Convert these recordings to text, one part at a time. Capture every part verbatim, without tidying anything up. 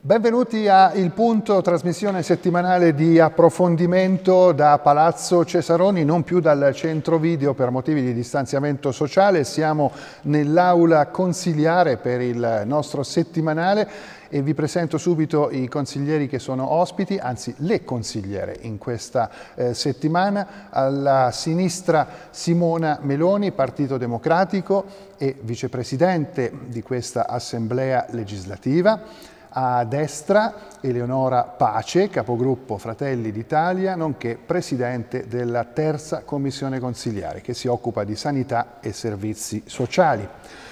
Benvenuti a Il Punto, trasmissione settimanale di approfondimento da Palazzo Cesaroni, non più dal centro video per motivi di distanziamento sociale. Siamo nell'aula consiliare per il nostro settimanale e vi presento subito i consiglieri che sono ospiti, anzi le consigliere in questa eh, settimana. Alla sinistra Simona Meloni, Partito Democratico e vicepresidente di questa Assemblea legislativa. A destra Eleonora Pace, capogruppo Fratelli d'Italia, nonché presidente della terza commissione consiliare che si occupa di sanità e servizi sociali.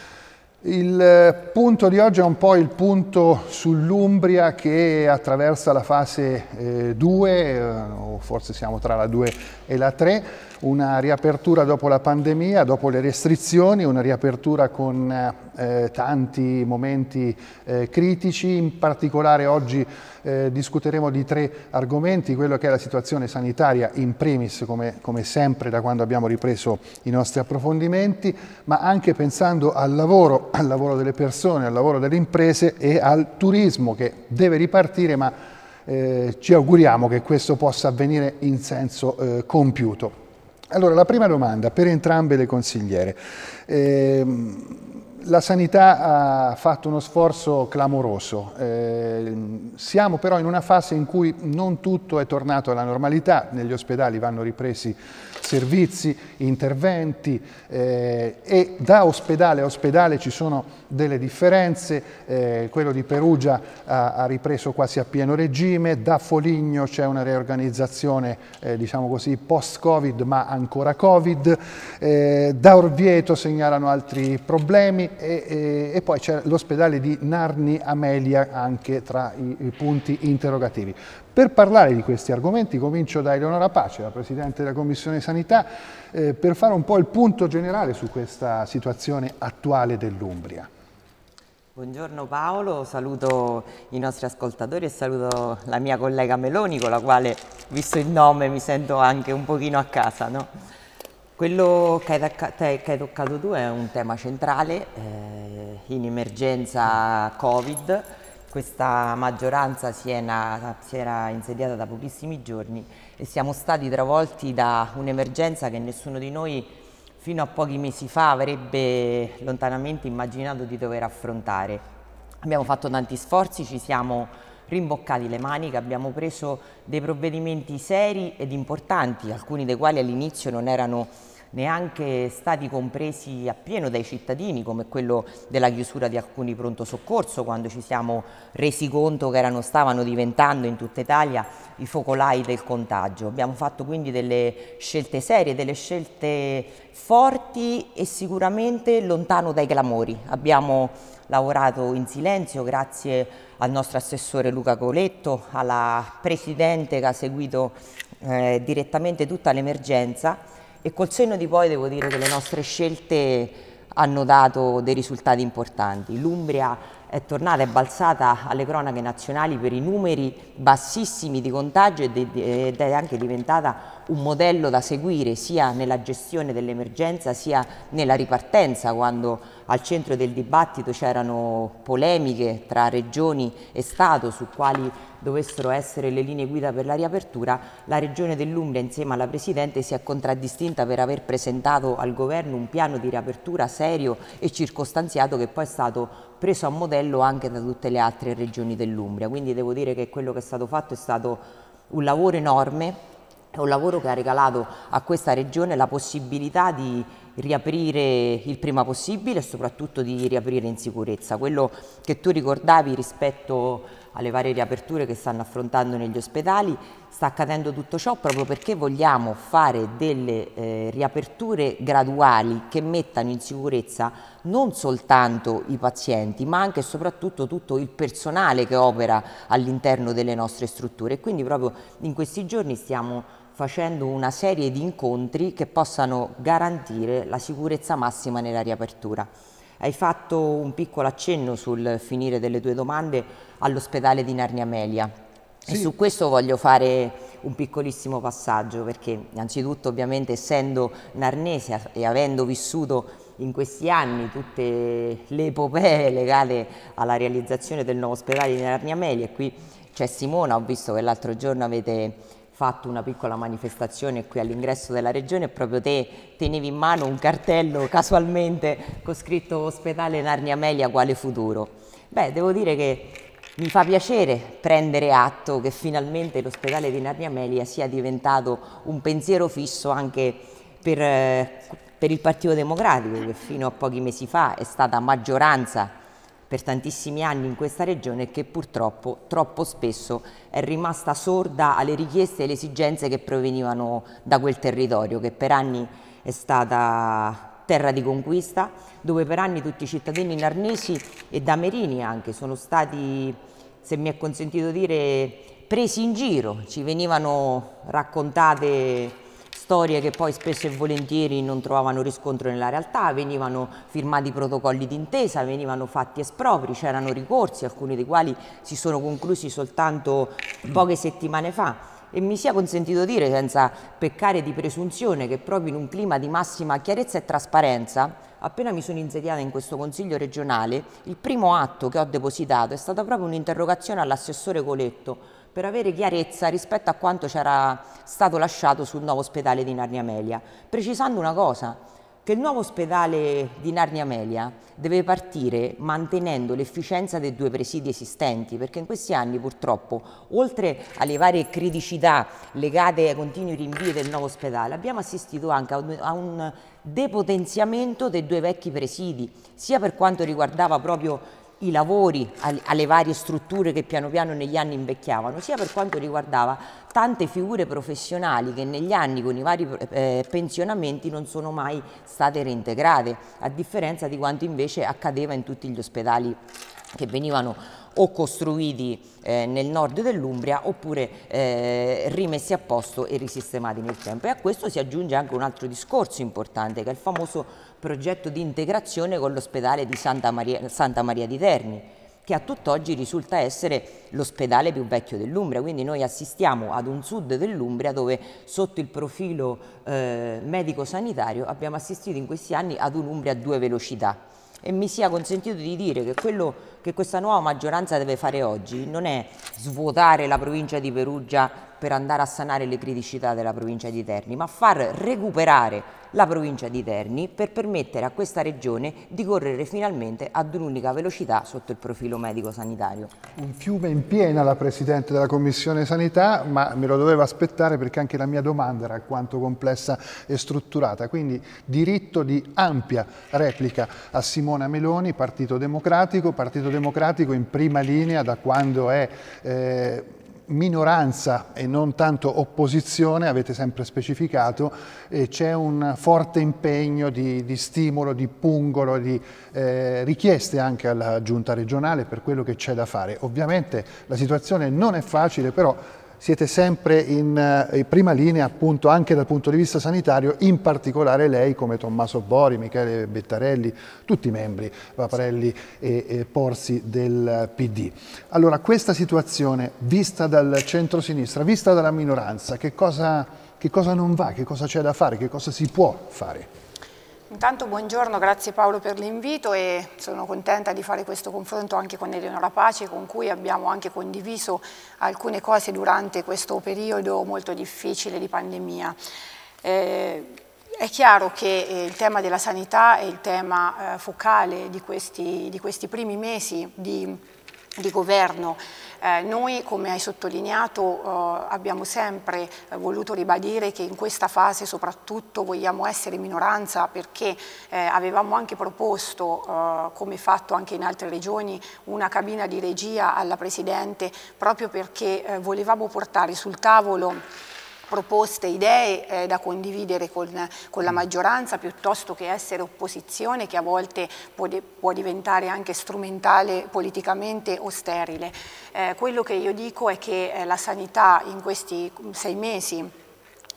Il punto di oggi è un po' il punto sull'Umbria che attraversa la fase due, eh, o forse siamo tra la due e la tre, una riapertura dopo la pandemia, dopo le restrizioni, una riapertura con eh, tanti momenti eh, critici. In particolare oggi eh, discuteremo di tre argomenti: quello che è la situazione sanitaria in primis, come, come sempre da quando abbiamo ripreso i nostri approfondimenti, ma anche pensando al lavoro, al lavoro delle persone, al lavoro delle imprese e al turismo che deve ripartire, ma eh, ci auguriamo che questo possa avvenire in senso eh, compiuto. Allora, la prima domanda per entrambe le consigliere. Eh, la sanità ha fatto uno sforzo clamoroso, eh, siamo però in una fase in cui non tutto è tornato alla normalità, negli ospedali vanno ripresi servizi, interventi eh, e da ospedale a ospedale ci sono delle differenze. Eh, quello di Perugia ha, ha ripreso quasi a pieno regime, da Foligno c'è una riorganizzazione eh, diciamo così post-Covid ma ancora Covid, eh, da Orvieto segnalano altri problemi e, e, e poi c'è l'ospedale di Narni Amelia anche tra i, i punti interrogativi. Per parlare di questi argomenti comincio da Eleonora Pace, la Presidente della Commissione Sanità, eh, per fare un po' il punto generale su questa situazione attuale dell'Umbria. Buongiorno Paolo, saluto i nostri ascoltatori e saluto la mia collega Meloni, con la quale, visto il nome, mi sento anche un pochino a casa, no? Quello che hai, che hai toccato tu è un tema centrale, eh, in emergenza Covid. Questa maggioranza si, è nata, si era insediata da pochissimi giorni e siamo stati travolti da un'emergenza che nessuno di noi fino a pochi mesi fa avrebbe lontanamente immaginato di dover affrontare. Abbiamo fatto tanti sforzi, ci siamo rimboccati le maniche, abbiamo preso dei provvedimenti seri ed importanti, alcuni dei quali all'inizio non erano neanche stati compresi appieno dai cittadini, come quello della chiusura di alcuni pronto soccorso, quando ci siamo resi conto che erano, stavano diventando in tutta Italia i focolai del contagio. Abbiamo fatto quindi delle scelte serie, delle scelte forti e sicuramente lontano dai clamori. Abbiamo lavorato in silenzio grazie al nostro assessore Luca Coletto, alla Presidente che ha seguito eh, direttamente tutta l'emergenza, e col senno di poi devo dire che le nostre scelte hanno dato dei risultati importanti. L'Umbria è tornata, è balzata alle cronache nazionali per i numeri bassissimi di contagio ed è anche diventata un modello da seguire sia nella gestione dell'emergenza sia nella ripartenza, quando al centro del dibattito c'erano polemiche tra regioni e Stato su quali dovessero essere le linee guida per la riapertura. La regione dell'Umbria insieme alla Presidente si è contraddistinta per aver presentato al governo un piano di riapertura serio e circostanziato che poi è stato preso a modello anche da tutte le altre regioni dell'Umbria. Quindi devo dire che quello che è stato fatto è stato un lavoro enorme, è un lavoro che ha regalato a questa regione la possibilità di riaprire il prima possibile e soprattutto di riaprire in sicurezza. Quello che tu ricordavi rispetto alle varie riaperture che stanno affrontando negli ospedali, sta accadendo tutto ciò proprio perché vogliamo fare delle eh, riaperture graduali che mettano in sicurezza non soltanto i pazienti ma anche e soprattutto tutto il personale che opera all'interno delle nostre strutture. E quindi proprio in questi giorni stiamo facendo una serie di incontri che possano garantire la sicurezza massima nella riapertura. Hai fatto un piccolo accenno sul finire delle tue domande all'ospedale di Narni Amelia. Sì. E su questo voglio fare un piccolissimo passaggio perché innanzitutto ovviamente essendo narnese e avendo vissuto in questi anni tutte le epopee legate alla realizzazione del nuovo ospedale di Narnia Meli, e qui c'è Simona, ho visto che l'altro giorno avete fatto una piccola manifestazione qui all'ingresso della regione e proprio te tenevi in mano un cartello casualmente con scritto ospedale Narnia Meli quale futuro. Beh, devo dire che mi fa piacere prendere atto che finalmente l'ospedale di Narnia Meli sia diventato un pensiero fisso anche per, eh, per il Partito Democratico, che fino a pochi mesi fa è stata maggioranza per tantissimi anni in questa regione e che purtroppo troppo spesso è rimasta sorda alle richieste e alle esigenze che provenivano da quel territorio, che per anni è stata terra di conquista, dove per anni tutti i cittadini narnesi e damerini anche sono stati, se mi è consentito dire, presi in giro. Ci venivano raccontate storie che poi spesso e volentieri non trovavano riscontro nella realtà, venivano firmati protocolli d'intesa, venivano fatti espropri, c'erano ricorsi, alcuni dei quali si sono conclusi soltanto poche settimane fa. E mi sia consentito dire, senza peccare di presunzione, che proprio in un clima di massima chiarezza e trasparenza, appena mi sono insediata in questo Consiglio regionale, il primo atto che ho depositato è stata proprio un'interrogazione all'assessore Coletto per avere chiarezza rispetto a quanto c'era stato lasciato sul nuovo ospedale di Narnia Meli, precisando una cosa, che il nuovo ospedale di Narnia Meli deve partire mantenendo l'efficienza dei due presidi esistenti, perché in questi anni purtroppo, oltre alle varie criticità legate ai continui rinvii del nuovo ospedale, abbiamo assistito anche a un, a un depotenziamento dei due vecchi presidi, sia per quanto riguardava proprio i lavori alle varie strutture che piano piano negli anni invecchiavano, sia per quanto riguardava tante figure professionali che negli anni con i vari eh, pensionamenti non sono mai state reintegrate, a differenza di quanto invece accadeva in tutti gli ospedali che venivano o costruiti eh, nel nord dell'Umbria oppure eh, rimessi a posto e risistemati nel tempo. E a questo si aggiunge anche un altro discorso importante, che è il famoso progetto di integrazione con l'ospedale di Santa Maria, Santa Maria di Terni, che a tutt'oggi risulta essere l'ospedale più vecchio dell'Umbria. Quindi noi assistiamo ad un sud dell'Umbria dove sotto il profilo eh, medico-sanitario abbiamo assistito in questi anni ad un'Umbria a due velocità. E mi sia consentito di dire che quello che questa nuova maggioranza deve fare oggi non è svuotare la provincia di Perugia per andare a sanare le criticità della provincia di Terni, ma far recuperare la provincia di Terni per permettere a questa regione di correre finalmente ad un'unica velocità sotto il profilo medico-sanitario. Un fiume in piena la Presidente della Commissione Sanità, ma me lo dovevo aspettare perché anche la mia domanda era alquanto complessa e strutturata, quindi diritto di ampia replica a Simona Meloni, Partito Democratico, Partito Democratico in prima linea da quando è eh, minoranza e non tanto opposizione, avete sempre specificato, eh, c'è un forte impegno di, di stimolo, di pungolo, di eh, richieste anche alla Giunta regionale per quello che c'è da fare. Ovviamente la situazione non è facile, però siete sempre in, in prima linea appunto anche dal punto di vista sanitario, in particolare lei come Tommaso Bori, Michele Bettarelli, tutti i membri, Paparelli e, e Porsi del P D. Allora questa situazione vista dal centro-sinistra, vista dalla minoranza, che cosa, che cosa non va, che cosa c'è da fare, che cosa si può fare? Intanto buongiorno, grazie Paolo per l'invito e sono contenta di fare questo confronto anche con Eleonora Pace, con cui abbiamo anche condiviso alcune cose durante questo periodo molto difficile di pandemia. Eh, è chiaro che eh, il tema della sanità è il tema eh, focale di questi, di questi primi mesi di, di governo. Eh, noi, come hai sottolineato, eh, abbiamo sempre eh, voluto ribadire che in questa fase soprattutto vogliamo essere minoranza perché eh, avevamo anche proposto, eh, come fatto anche in altre regioni, una cabina di regia alla Presidente proprio perché eh, volevamo portare sul tavolo proposte, idee eh, da condividere con, con la maggioranza piuttosto che essere opposizione che a volte può, de, può diventare anche strumentale politicamente o sterile. Eh, quello che io dico è che eh, la sanità in questi sei mesi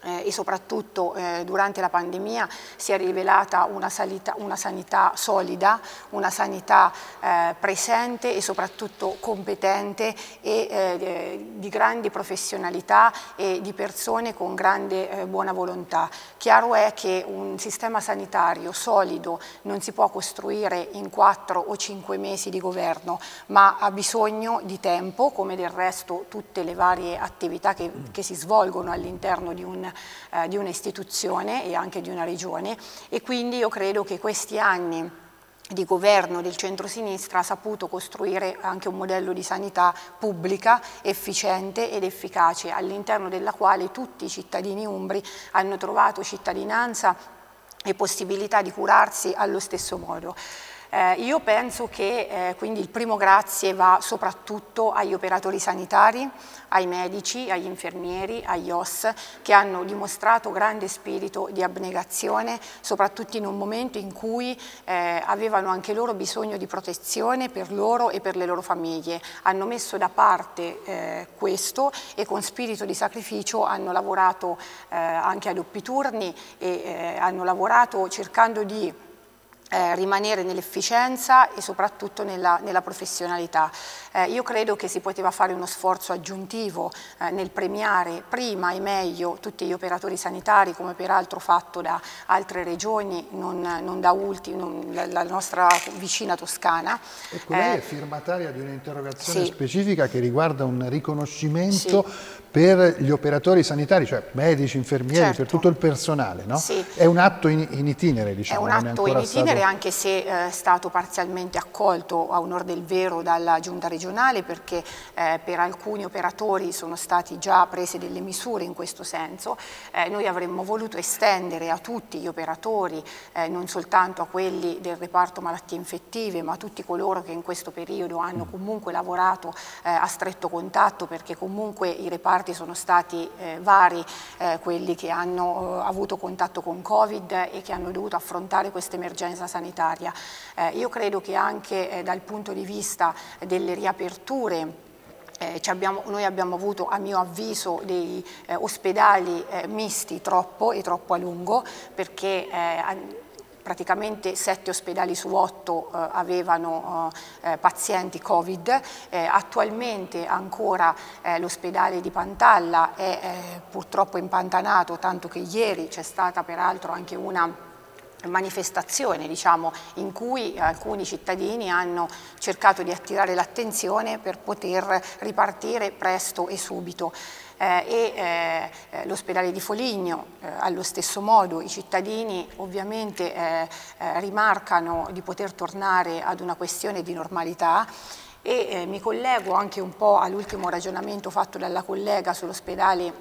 Eh, e soprattutto eh, durante la pandemia si è rivelata una, sanità, una sanità solida, una sanità eh, presente e soprattutto competente e eh, di grandi professionalità e di persone con grande eh, buona volontà. Chiaro è che un sistema sanitario solido non si può costruire in quattro o cinque mesi di governo, ma ha bisogno di tempo, come del resto tutte le varie attività che, che si svolgono all'interno di un Eh, di un'istituzione e anche di una regione, e quindi io credo che questi anni di governo del centrosinistra ha saputo costruire anche un modello di sanità pubblica, efficiente ed efficace, all'interno della quale tutti i cittadini umbri hanno trovato cittadinanza e possibilità di curarsi allo stesso modo. Eh, io penso che eh, quindi il primo grazie va soprattutto agli operatori sanitari, ai medici, agli infermieri, agli O S, che hanno dimostrato grande spirito di abnegazione, soprattutto in un momento in cui eh, avevano anche loro bisogno di protezione per loro e per le loro famiglie. Hanno messo da parte eh, questo e con spirito di sacrificio hanno lavorato eh, anche a doppi turni e eh, hanno lavorato cercando di Eh, rimanere nell'efficienza e soprattutto nella, nella professionalità. Eh, io credo che si poteva fare uno sforzo aggiuntivo eh, nel premiare prima e meglio tutti gli operatori sanitari, come peraltro fatto da altre regioni, non, non da ultimo la, la nostra vicina Toscana. Ecco, lei eh, è firmataria di un'interrogazione sì. specifica che riguarda un riconoscimento sì. per gli operatori sanitari, cioè medici, infermieri, certo. per tutto il personale, no? Sì. È un atto in, in itinere, diciamo. È un atto in itinere, stato... anche se è stato parzialmente accolto a onor del vero dalla Giunta regionale, perché eh, per alcuni operatori sono state già prese delle misure in questo senso. Eh, noi avremmo voluto estendere a tutti gli operatori, eh, non soltanto a quelli del reparto malattie infettive, ma a tutti coloro che in questo periodo hanno comunque lavorato eh, a stretto contatto, perché comunque i reparti sono stati eh, vari, eh, quelli che hanno eh, avuto contatto con Covid e che hanno dovuto affrontare questa emergenza sanitaria. Eh, io credo che anche eh, dal punto di vista delle riaperture Eh, abbiamo, noi abbiamo avuto, a mio avviso, dei eh, ospedali eh, misti troppo e troppo a lungo, perché eh, praticamente sette ospedali su otto eh, avevano eh, pazienti Covid. Eh, attualmente ancora eh, l'ospedale di Pantalla è eh, purtroppo impantanato, tanto che ieri c'è stata peraltro anche una manifestazione, diciamo, in cui alcuni cittadini hanno cercato di attirare l'attenzione per poter ripartire presto e subito. Eh, e eh, l'ospedale di Foligno eh, allo stesso modo, i cittadini ovviamente eh, eh, rimarcano di poter tornare ad una questione di normalità. E eh, mi collego anche un po' all'ultimo ragionamento fatto dalla collega sull'ospedale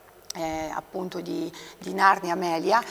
eh, appunto di, di Narni Amelia.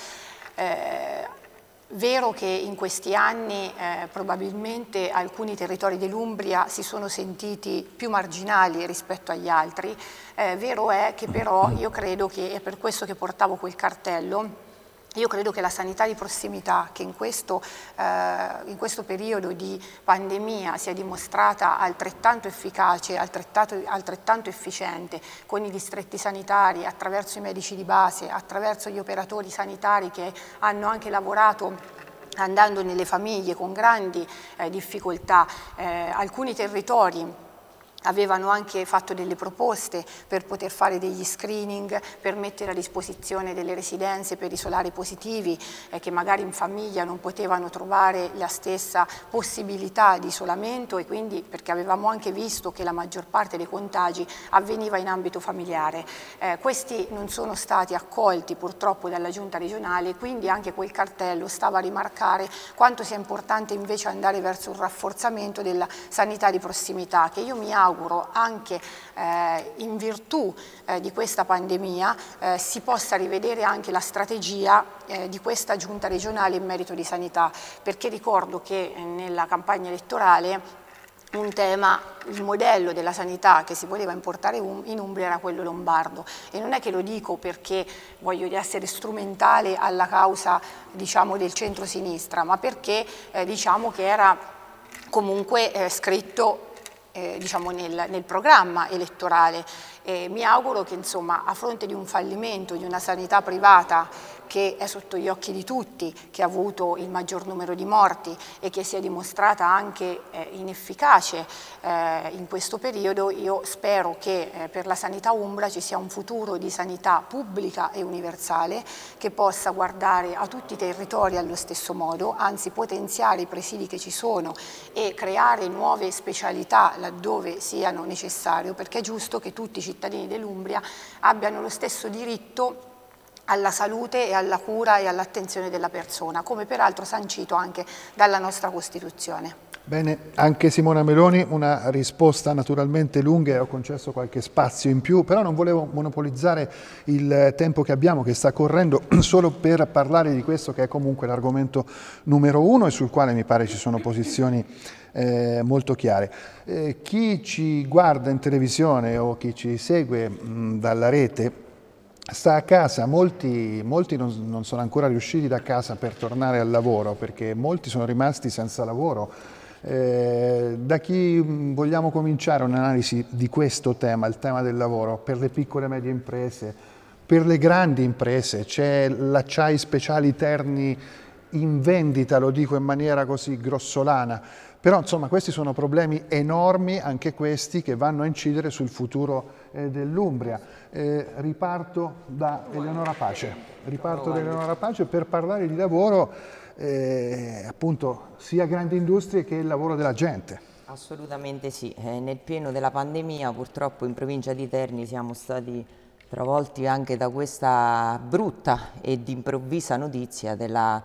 Eh, Vero che in questi anni eh, probabilmente alcuni territori dell'Umbria si sono sentiti più marginali rispetto agli altri, eh, vero è che però io credo che, è per questo che portavo quel cartello, io credo che la sanità di prossimità, che in questo, eh, in questo periodo di pandemia si è dimostrata altrettanto efficace, altrettanto, altrettanto efficiente, con i distretti sanitari, attraverso i medici di base, attraverso gli operatori sanitari che hanno anche lavorato andando nelle famiglie con grandi eh, difficoltà. Eh, alcuni territori avevano anche fatto delle proposte per poter fare degli screening, per mettere a disposizione delle residenze per isolare i positivi eh, che magari in famiglia non potevano trovare la stessa possibilità di isolamento, e quindi perché avevamo anche visto che la maggior parte dei contagi avveniva in ambito familiare. Eh, questi non sono stati accolti purtroppo dalla Giunta regionale, quindi anche quel cartello stava a rimarcare quanto sia importante invece andare verso un rafforzamento della sanità di prossimità, che io mi auguro anche eh, in virtù eh, di questa pandemia eh, si possa rivedere anche la strategia eh, di questa giunta regionale in merito di sanità, perché ricordo che eh, nella campagna elettorale un tema, il modello della sanità che si voleva importare in Umbria era quello lombardo, e non è che lo dico perché voglio essere strumentale alla causa, diciamo, del centro-sinistra, ma perché eh, diciamo che era comunque eh, scritto eh, diciamo nel, nel programma elettorale. E mi auguro che insomma, a fronte di un fallimento di una sanità privata che è sotto gli occhi di tutti, che ha avuto il maggior numero di morti e che si è dimostrata anche eh, inefficace eh, in questo periodo, io spero che eh, per la sanità umbra ci sia un futuro di sanità pubblica e universale che possa guardare a tutti i territori allo stesso modo, anzi potenziare i presidi che ci sono e creare nuove specialità laddove siano necessario, perché è giusto che tutti i cittadini dell'Umbria abbiano lo stesso diritto alla salute e alla cura e all'attenzione della persona, come peraltro sancito anche dalla nostra Costituzione. Bene, anche Simona Meloni, una risposta naturalmente lunga e ho concesso qualche spazio in più, però non volevo monopolizzare il tempo che abbiamo, che sta correndo, solo per parlare di questo che è comunque l'argomento numero uno e sul quale mi pare ci sono posizioni eh, molto chiare. Eh, chi ci guarda in televisione o chi ci segue mh, dalla rete sta a casa, molti, molti non, non sono ancora riusciti da casa per tornare al lavoro perché molti sono rimasti senza lavoro. Eh, da chi vogliamo cominciare un'analisi di questo tema, il tema del lavoro, per le piccole e medie imprese, per le grandi imprese? C'è l'Acciai Speciali Terni in vendita, lo dico in maniera così grossolana, però insomma questi sono problemi enormi, anche questi, che vanno a incidere sul futuro eh, dell'Umbria. Eh, riparto da Eleonora Pace, riparto da Eleonora Pace per parlare di lavoro, eh, appunto sia grandi industrie che il lavoro della gente. Assolutamente sì, eh, nel pieno della pandemia purtroppo in provincia di Terni siamo stati travolti anche da questa brutta ed improvvisa notizia della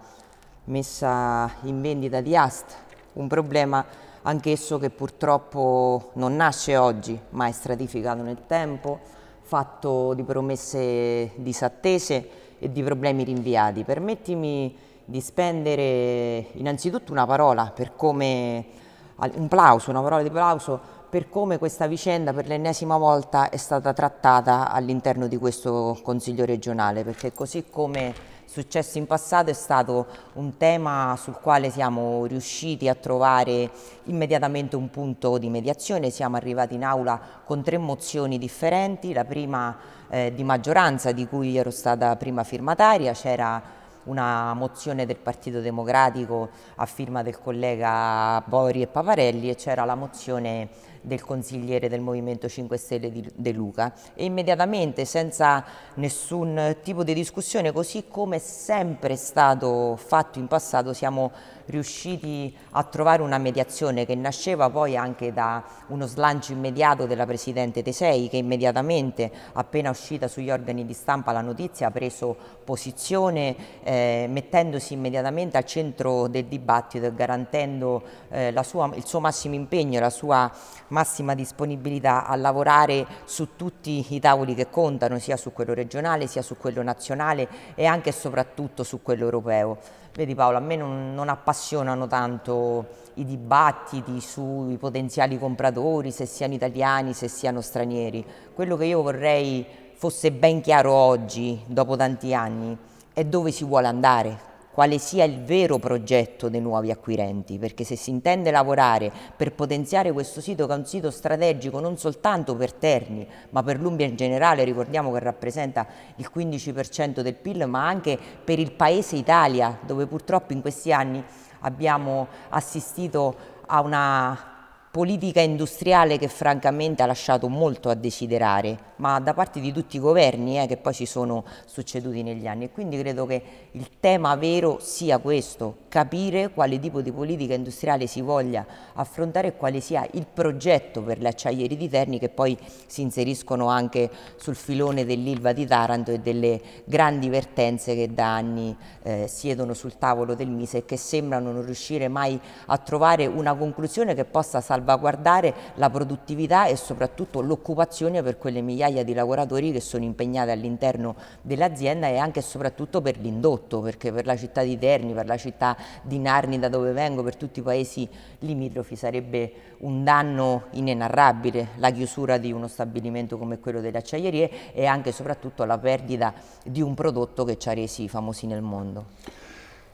messa in vendita di Ast, un problema anch'esso che purtroppo non nasce oggi, ma è stratificato nel tempo, fatto di promesse disattese e di problemi rinviati. Permettimi di spendere innanzitutto una parola per come, un plauso, una parola di plauso per come questa vicenda per l'ennesima volta è stata trattata all'interno di questo Consiglio regionale, perché così come successo in passato è stato un tema sul quale siamo riusciti a trovare immediatamente un punto di mediazione. Siamo arrivati in aula con tre mozioni differenti, la prima eh, di maggioranza di cui ero stata prima firmataria, c'era una mozione del Partito Democratico a firma del collega Bori e Paparelli e c'era la mozione del consigliere del Movimento cinque Stelle di De Luca, e immediatamente, senza nessun tipo di discussione, così come è sempre stato fatto in passato, siamo riusciti a trovare una mediazione che nasceva poi anche da uno slancio immediato della Presidente Tesei, che immediatamente, appena uscita sugli organi di stampa la notizia, ha preso posizione eh, mettendosi immediatamente al centro del dibattito e garantendo eh, la sua, il suo massimo impegno e la sua massima disponibilità a lavorare su tutti i tavoli che contano, sia su quello regionale, sia su quello nazionale e anche e soprattutto su quello europeo. Vedi Paolo, a me non, non appassionano tanto i dibattiti sui potenziali compratori, se siano italiani, se siano stranieri. Quello che io vorrei fosse ben chiaro oggi, dopo tanti anni, è dove si vuole andare, quale sia il vero progetto dei nuovi acquirenti, perché se si intende lavorare per potenziare questo sito, che è un sito strategico non soltanto per Terni, ma per l'Umbria in generale, ricordiamo che rappresenta il quindici per cento del P I L, ma anche per il paese Italia, dove purtroppo in questi anni abbiamo assistito a una politica industriale che francamente ha lasciato molto a desiderare, ma da parte di tutti i governi eh, che poi si sono succeduti negli anni. E quindi credo che il tema vero sia questo, capire quale tipo di politica industriale si voglia affrontare e quale sia il progetto per le acciaieri di Terni, che poi si inseriscono anche sul filone dell'Ilva di Taranto e delle grandi vertenze che da anni eh, siedono sul tavolo del Mise e che sembrano non riuscire mai a trovare una conclusione che possa salvaguardare la produttività e soprattutto l'occupazione per quelle migliaia di lavoratori che sono impegnati all'interno dell'azienda e anche e soprattutto per l'indotto, perché per la città di Terni, per la città di Narni da dove vengo, per tutti i paesi limitrofi sarebbe un danno inenarrabile la chiusura di uno stabilimento come quello delle acciaierie e anche e soprattutto la perdita di un prodotto che ci ha resi famosi nel mondo.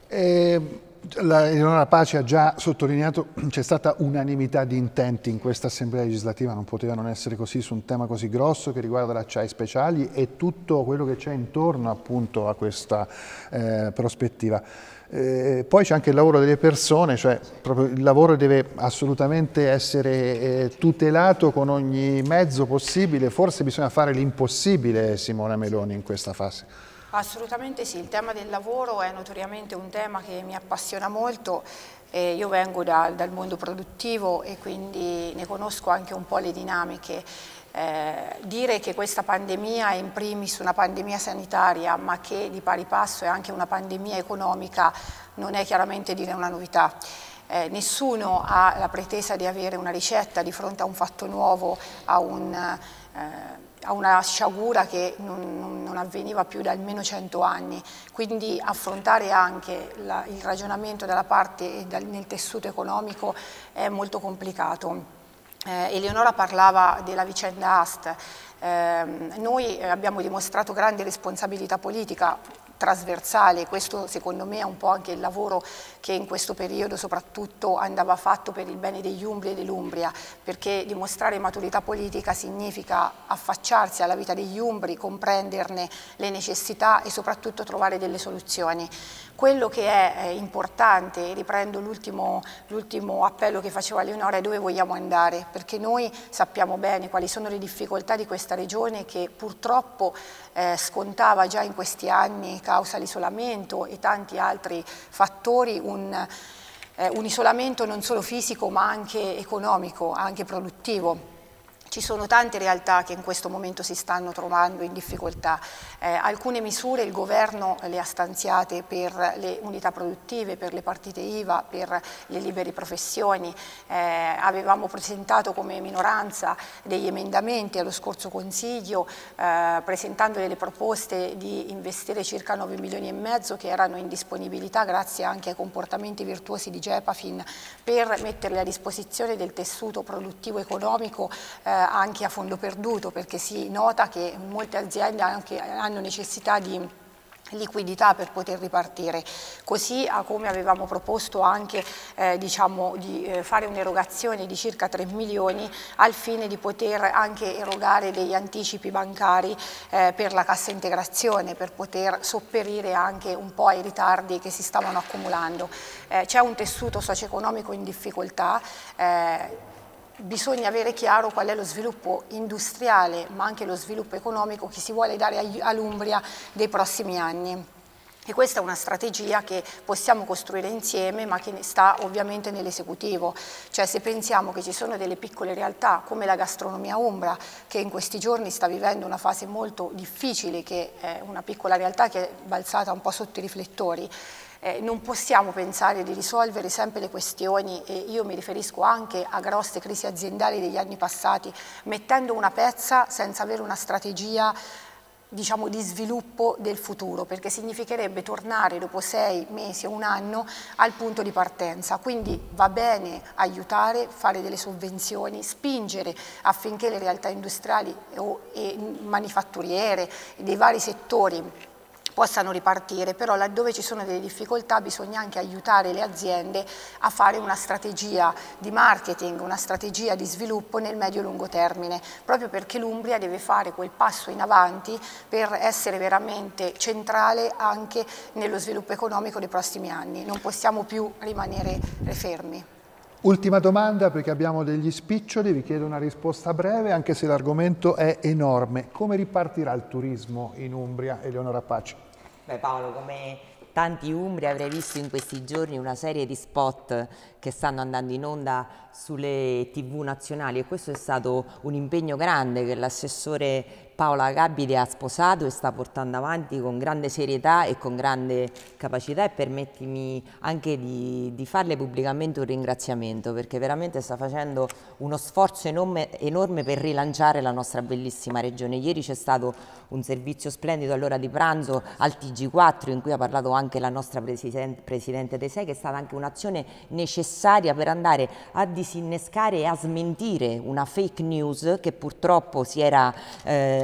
E la Eleonora Paci ha già sottolineato che c'è stata unanimità di intenti in questa assemblea legislativa, non poteva non essere così su un tema così grosso che riguarda le acciai speciali e tutto quello che c'è intorno appunto a questa eh, prospettiva. Eh, poi c'è anche il lavoro delle persone, cioè proprio il lavoro deve assolutamente essere eh, tutelato con ogni mezzo possibile, forse bisogna fare l'impossibile, Simona Meloni, in questa fase. Assolutamente sì, il tema del lavoro è notoriamente un tema che mi appassiona molto. Eh, io vengo da, dal mondo produttivo e quindi ne conosco anche un po' le dinamiche. Eh, dire che questa pandemia è in primis una pandemia sanitaria, ma che di pari passo è anche una pandemia economica, non è chiaramente dire una novità. Eh, nessuno ha la pretesa di avere una ricetta di fronte a un fatto nuovo, a un... Eh, a una sciagura che non, non avveniva più da almeno cento anni, quindi affrontare anche la, il ragionamento dalla parte dal, nel tessuto economico è molto complicato. Eh, Eleonora parlava della vicenda Ast, eh, noi abbiamo dimostrato grande responsabilità politica trasversale, questo secondo me è un po' anche il lavoro che in questo periodo soprattutto andava fatto per il bene degli Umbri e dell'Umbria, perché dimostrare maturità politica significa affacciarsi alla vita degli Umbri, comprenderne le necessità e soprattutto trovare delle soluzioni. Quello che è importante, riprendo l'ultimo l'ultimo appello che faceva Eleonora, è dove vogliamo andare, perché noi sappiamo bene quali sono le difficoltà di questa regione che purtroppo eh, scontava già in questi anni, causa l'isolamento e tanti altri fattori, un, eh, un isolamento non solo fisico ma anche economico, anche produttivo. Ci sono tante realtà che in questo momento si stanno trovando in difficoltà. Eh, alcune misure il governo le ha stanziate per le unità produttive, per le partite I V A, per le libere professioni. Eh, avevamo presentato come minoranza degli emendamenti allo scorso Consiglio, eh, presentando delle proposte di investire circa nove milioni e mezzo che erano in disponibilità grazie anche ai comportamenti virtuosi di Gepafin per metterle a disposizione del tessuto produttivo economico eh, anche a fondo perduto, perché si nota che molte aziende anche hanno necessità di liquidità per poter ripartire, così come avevamo proposto anche eh, diciamo, di eh, fare un'erogazione di circa tre milioni al fine di poter anche erogare degli anticipi bancari eh, per la cassa integrazione, per poter sopperire anche un po' ai ritardi che si stavano accumulando. Eh, c'è un tessuto socio-economico in difficoltà. Eh, Bisogna avere chiaro qual è lo sviluppo industriale ma anche lo sviluppo economico che si vuole dare all'Umbria dei prossimi anni. E questa è una strategia che possiamo costruire insieme ma che sta ovviamente nell'esecutivo, cioè se pensiamo che ci sono delle piccole realtà come la gastronomia umbra che in questi giorni sta vivendo una fase molto difficile, che è una piccola realtà che è balzata un po' sotto i riflettori, Eh, non possiamo pensare di risolvere sempre le questioni, e io mi riferisco anche a grosse crisi aziendali degli anni passati, mettendo una pezza senza avere una strategia diciamo di sviluppo del futuro, perché significherebbe tornare dopo sei mesi o un anno al punto di partenza. Quindi va bene aiutare, fare delle sovvenzioni, spingere affinché le realtà industriali e manifatturiere dei vari settori possano ripartire, però laddove ci sono delle difficoltà bisogna anche aiutare le aziende a fare una strategia di marketing, una strategia di sviluppo nel medio-lungo termine, proprio perché l'Umbria deve fare quel passo in avanti per essere veramente centrale anche nello sviluppo economico dei prossimi anni. Non possiamo più rimanere fermi. Ultima domanda, perché abbiamo degli spiccioli, vi chiedo una risposta breve, anche se l'argomento è enorme. Come ripartirà il turismo in Umbria, Eleonora Paci? Beh Paolo, come tanti umbri avrei visto in questi giorni una serie di spot che stanno andando in onda sulle tivù nazionali, e questo è stato un impegno grande che l'assessore Paola Gabide ha sposato e sta portando avanti con grande serietà e con grande capacità, e permettimi anche di, di farle pubblicamente un ringraziamento, perché veramente sta facendo uno sforzo enorme, enorme per rilanciare la nostra bellissima regione. Ieri c'è stato un servizio splendido all'ora di pranzo al T G quattro in cui ha parlato anche la nostra presidente, presidente Tesei, che è stata anche un'azione necessaria per andare a disinnescare e a smentire una fake news che purtroppo si era eh,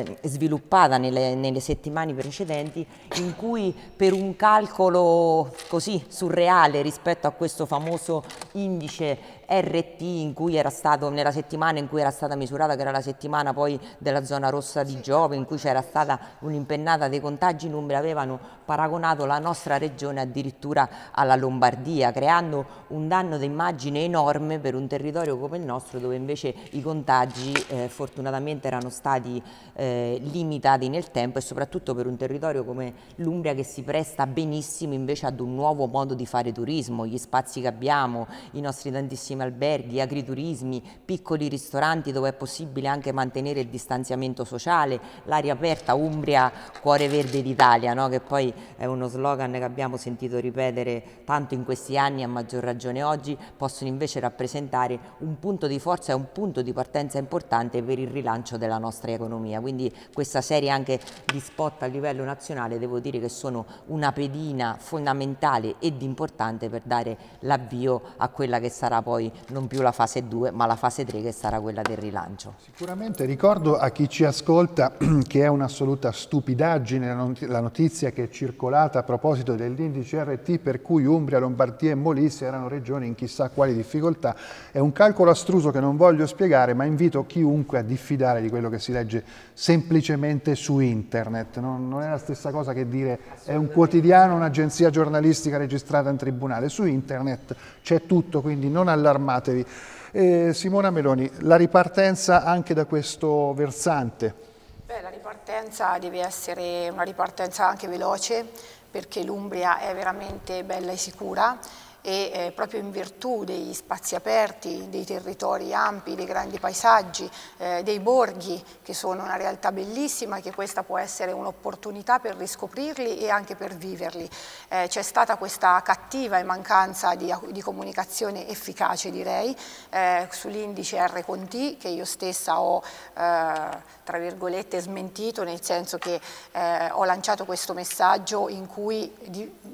eh, sviluppata nelle, nelle settimane precedenti, in cui per un calcolo così surreale rispetto a questo famoso indice R T, in cui era stato, nella settimana in cui era stata misurata, che era la settimana poi della zona rossa di Giove, in cui c'era stata un'impennata dei contagi in Umbria, avevano paragonato la nostra regione addirittura alla Lombardia, creando un danno d'immagine enorme per un territorio come il nostro, dove invece i contagi eh, fortunatamente erano stati eh, limitati nel tempo, e soprattutto per un territorio come l'Umbria, che si presta benissimo invece ad un nuovo modo di fare turismo. Gli spazi che abbiamo, i nostri tantissimi alberghi, agriturismi, piccoli ristoranti dove è possibile anche mantenere il distanziamento sociale, l'aria aperta, Umbria cuore verde d'Italia, no? Che poi è uno slogan che abbiamo sentito ripetere tanto in questi anni, a maggior ragione oggi, possono invece rappresentare un punto di forza e un punto di partenza importante per il rilancio della nostra economia. Quindi questa serie anche di spot a livello nazionale, devo dire che sono una pedina fondamentale ed importante per dare l'avvio a quella che sarà poi non più la fase due, ma la fase tre, che sarà quella del rilancio. Sicuramente. Ricordo a chi ci ascolta che è un'assoluta stupidaggine la notizia che è circolata a proposito dell'indice R T, per cui Umbria, Lombardia e Molise erano regioni in chissà quali difficoltà. È un calcolo astruso che non voglio spiegare, ma invito chiunque a diffidare di quello che si legge semplicemente su internet. Non, non è la stessa cosa che dire è un quotidiano, un'agenzia giornalistica registrata in tribunale. Su internet c'è tutto, quindi non allarmatevi. Eh, Simona Meloni, la ripartenza anche da questo versante? Beh, la ripartenza deve essere una ripartenza anche veloce, perché l'Umbria è veramente bella e sicura, e eh, proprio in virtù degli spazi aperti, dei territori ampi, dei grandi paesaggi, eh, dei borghi, che sono una realtà bellissima, che questa può essere un'opportunità per riscoprirli e anche per viverli. Eh, c'è stata questa cattiva mancanza di, di comunicazione efficace, direi, eh, sull'indice R con T, che io stessa ho, eh, tra virgolette, smentito, nel senso che eh, ho lanciato questo messaggio in cui di,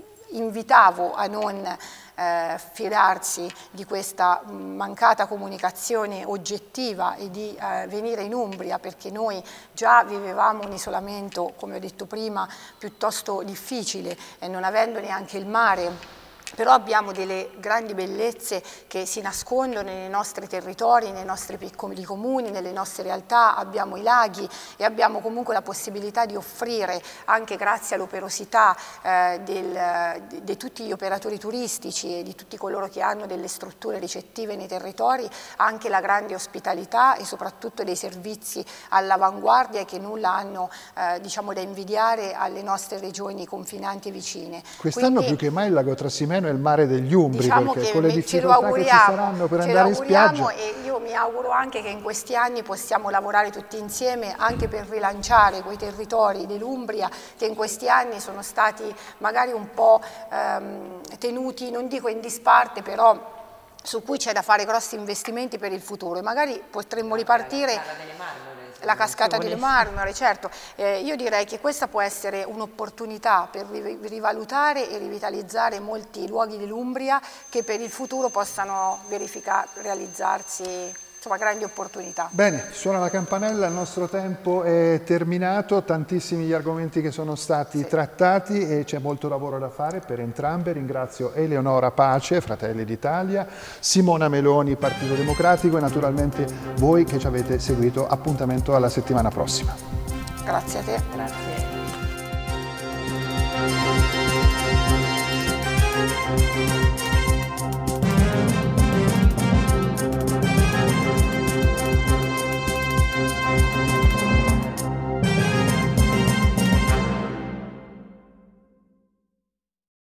invitavo a non eh, fidarsi di questa mancata comunicazione oggettiva e di eh, venire in Umbria, perché noi già vivevamo un isolamento, come ho detto prima, piuttosto difficile, e non avendo neanche il mare. Però abbiamo delle grandi bellezze che si nascondono nei nostri territori, nei nostri piccoli comuni, nelle nostre realtà. Abbiamo i laghi e abbiamo comunque la possibilità di offrire, anche grazie all'operosità eh, di, di tutti gli operatori turistici e di tutti coloro che hanno delle strutture ricettive nei territori, anche la grande ospitalità e soprattutto dei servizi all'avanguardia che nulla hanno eh, diciamo, da invidiare alle nostre regioni confinanti vicine. Quest'anno più che mai il lago Trasimeno è il mare degli Umbri, diciamo perché che con le difficoltà che ci saranno per andare in spiaggia. E io mi auguro anche che in questi anni possiamo lavorare tutti insieme anche per rilanciare quei territori dell'Umbria che in questi anni sono stati magari un po' ehm, tenuti, non dico in disparte, però su cui c'è da fare grossi investimenti per il futuro, e magari potremmo ripartire. La cascata delle Marmore, certo. Eh, io direi che questa può essere un'opportunità per rivalutare e rivitalizzare molti luoghi dell'Umbria che per il futuro possano verificare, realizzarsi, insomma, grandi opportunità. Bene, suona la campanella, il nostro tempo è terminato, tantissimi gli argomenti che sono stati sì. trattati e c'è molto lavoro da fare per entrambe. Ringrazio Eleonora Pace, Fratelli d'Italia, Simona Meloni, Partito Democratico, e naturalmente voi che ci avete seguito. Appuntamento alla settimana prossima. Grazie a te. Grazie.